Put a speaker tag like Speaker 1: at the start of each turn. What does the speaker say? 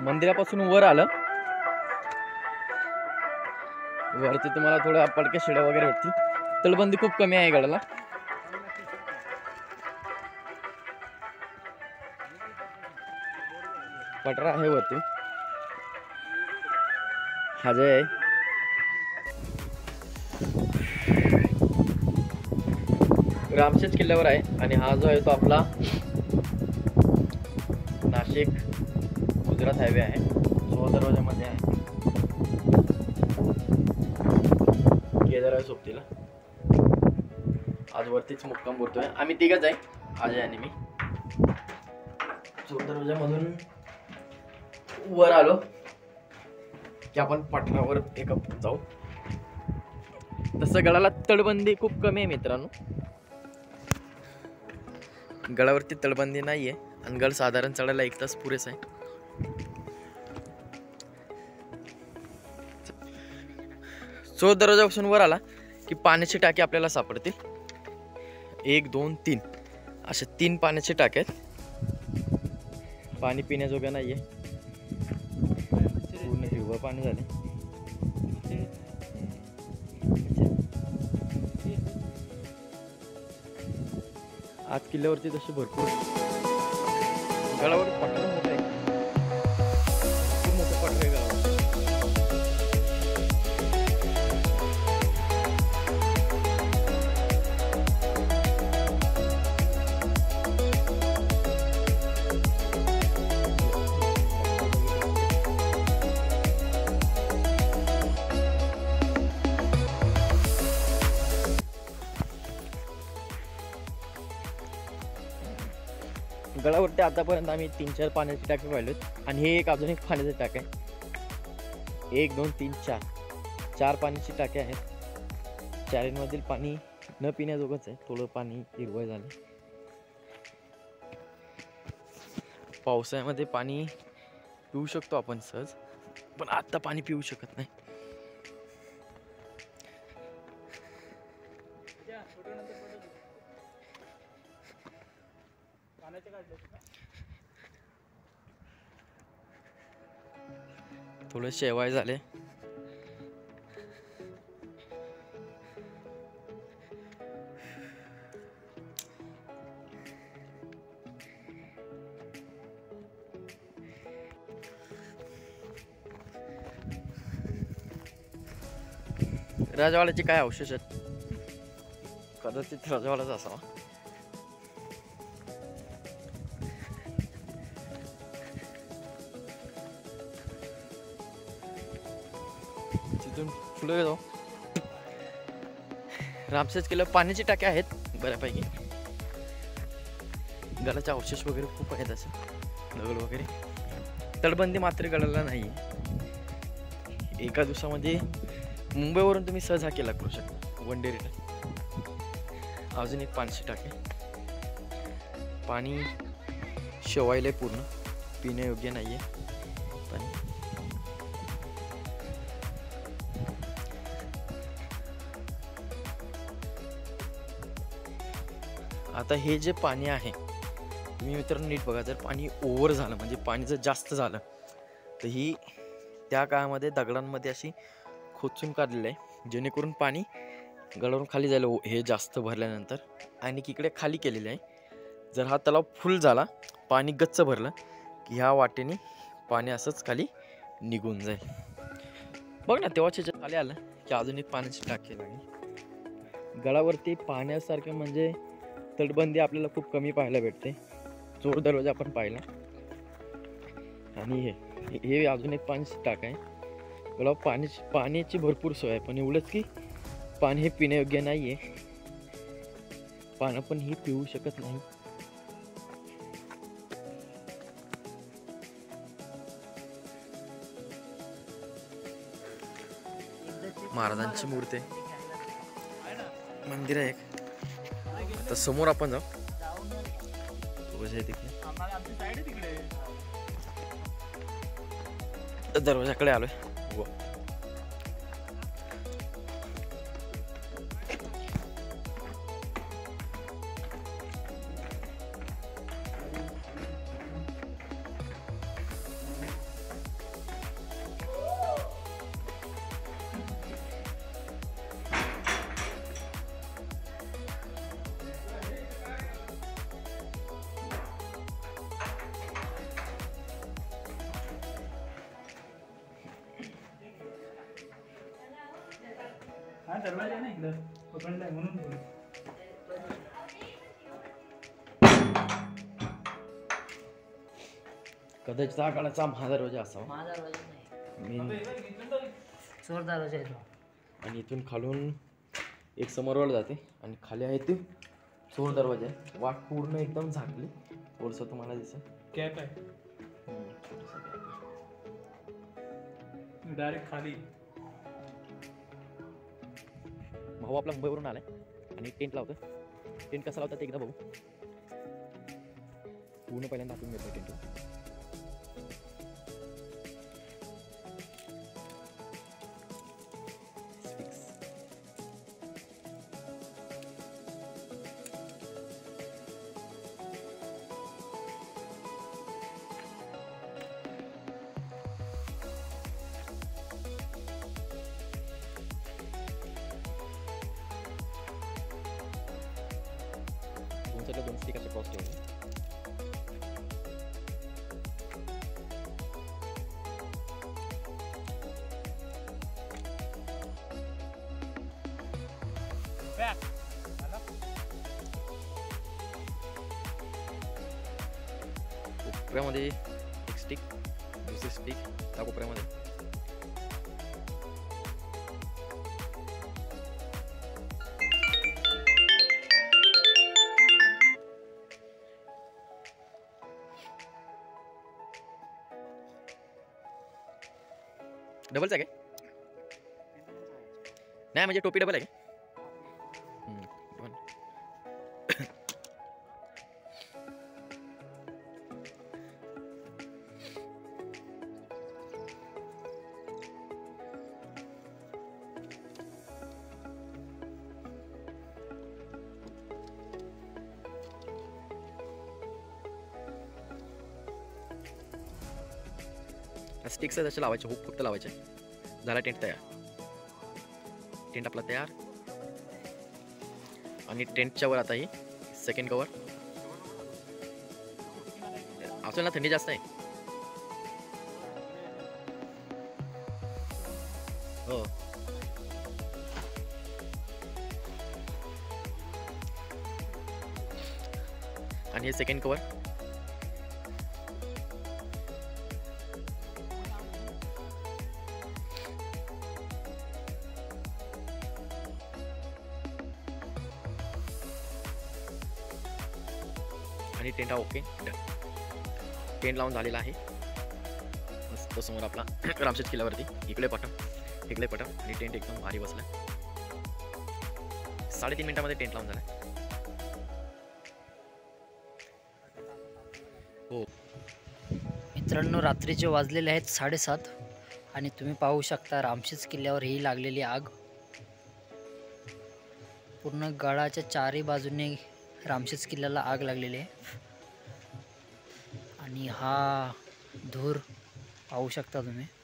Speaker 1: मंदिरापासून वर आलं, वरती तुम्हाला थोड्या पडक्या शिड्या वगैरे भेटतील. तळबंदी खूप कमी आहे गडाला. पटरा आहे वरती, हा जे आहे रामशेज किल्ल्यावर आहे. आणि हा जो आहे तो आपला नाशिक गुजरात हायवे आहे, 16 दरवाजामध्ये आहे. केदार आहे सोबतीला. आज वरतीच मुक्काम करतोय. आम्ही तिघच आहे, अजय आणि मी. 16 दरवाजामधून वर आलो की आपण पठारावर एक जाऊ. तसं गडाला तटबंदी खूप कमी आहे मित्रांनो. गडावरती तटबंदी नाहीये आणि गड साधारण चढायला 1 तास पुरेसा आहे. सो दरवाजापासून वर आला की पाण्याची टाकी आपल्याला सापडतील. 1 2 3 अशा 3 पाण्याचे टाके आहेत. पाणी पिण्याजोगं नाहीये, पूर्ण हिरवं पाणी झाले. आज किल्ल्यावरती तसे भरपूर गडावर पठार मोठं आहे, खूप मोठं पठार आहे गडावर. गडावरती आतापर्यंत आम्ही 3-4 पाण्याचे टाके पाहिलेत आणि हे एक अजून एक पाण्याचे टाके आहे. 1 2 3 4 4 पाण्याची टाके आहेत. चारींमधील पाणी न पिण्याजोगंच आहे, थोडं पाणी हिरवळ झालं. पावसाळ्यामध्ये पाणी पिऊ शकतो आपण सहज, पण आता पाणी पिऊ शकत नाही. थोडं शेवाय झाले. राजवाड्याचे काय अवशेष आहेत, कदाचित राजवाडाच असावा. तिथून पुढे जाऊ. रामशेज किल्ला पाण्याची टाके आहेत बऱ्यापैकी. गडाचे अवशेष वगैरे खूप आहेत, असे दगड वगैरे. तटबंदी मात्र गडाला नाही. एका दिवसामध्ये मुंबईवरून तुम्ही सहज हा किल्ला करू शकता, 1 डे रिटर्न. अजून एक पाण्याची टाके. पाणी शेवायला पूर्ण, पिण्यायोग्य नाहीये पाणी. आता हे जे पाणी आहे, तुम्ही मित्रांनो नीट बघा. जर पाणी ओव्हर झालं, म्हणजे पाणी जर जास्त झालं, तर ही त्या काळामध्ये दगडांमध्ये अशी खोचून काढलेलं आहे, जेणेकरून पाणी गडावरून खाली जायला. हे जास्त भरल्यानंतर आणि इकडे खाली केलेलं आहे. जर हा तलाव फुल झाला, पाणी गच्च भरलं, की ह्या वाटेने पाणी असंच खाली निघून जाईल. बघ ना, तेव्हाच्या खाली आलं की अजून एक पाण्याची टाकी लागली. गडावरती पाहण्यासारखे म्हणजे तटबंदी आपल्याला खूप कमी पाहायला भेटते. 16 दरवाजा आपण पाहिला. आणि हे अजून एक पाण्याची टाक आहे. गडावर पाण्याची भरपूर सोय आहे, पण एवढंच की पाणी हे पिण्यायोग्य नाही आहे. पाणी पण हे पिऊ शकत नाही. महाराजांची मूर्ती आहे, मंदिर आहे एक. आता समोर आपण जाऊ. दरवाजाकडे आलोय.
Speaker 2: हा दरवाजा नाही इकडं पकडलाय म्हणून बोल.
Speaker 1: कदाचित हा काळाचा महादरवाजा असावा.
Speaker 3: माझा दरवाजा नाही,
Speaker 1: मेन
Speaker 3: चोर दरवाजा आहे तो.
Speaker 1: आणि इथून खालून एक समोरवर जाते आणि खाली आहे ते चोर दरवाजा आहे. वाट पूर्ण एकदम झाकली, थोडंसं तुम्हाला दिसेल.
Speaker 2: कॅप आहे
Speaker 1: छोटंसं gap आहे.
Speaker 2: डायरेक्ट खाली.
Speaker 1: भाऊ आपला मुंबईवरून आलाय आणि टेंट लावतो. टेंट कसा लावतात ते एकदा बघू. पूर्ण पहिल्यांदा आपण घेतो टेंट. दोन साईडला 2 स्टिक असे क्रॉस ठेवले. कोपऱ्यामध्ये एक स्टिक, दुसरी स्टिक त्या कोपऱ्यामध्ये. डबलच आहे काय? नाही म्हणजे टोपी डबल आहे का? स्टिक्स आहे तसे लावायचे, हुक फक्त लावायचे. झाला टेंट तयार. टेंट आपला तयार. आणि टेंटच्या वर आता ही सेकंड कवर असेल ना, थंडी जास्त आहे. हो आणि हे सेकंड कवर. आणि टेंट हा ओके. टेंट लावून झालेला आहे. मस्त समोर आपला रामशेज किल्ल्यावरती इकडे पटम आणि टेंट एकदम भारी बसला. 3.5 मिनिटामध्ये टेंट लावून झाला. हो
Speaker 3: मित्रांनो, रात्रीचे वाजलेले आहेत 7:30 आणि तुम्ही पाहू शकता रामशेज किल्ल्यावर ही लागलेली आग. पूर्ण गडाच्या चारही बाजूने रामशेज किल्ल्याला आग लागलेली आहे. आणि हा धूर पाहू शकता तुम्ही.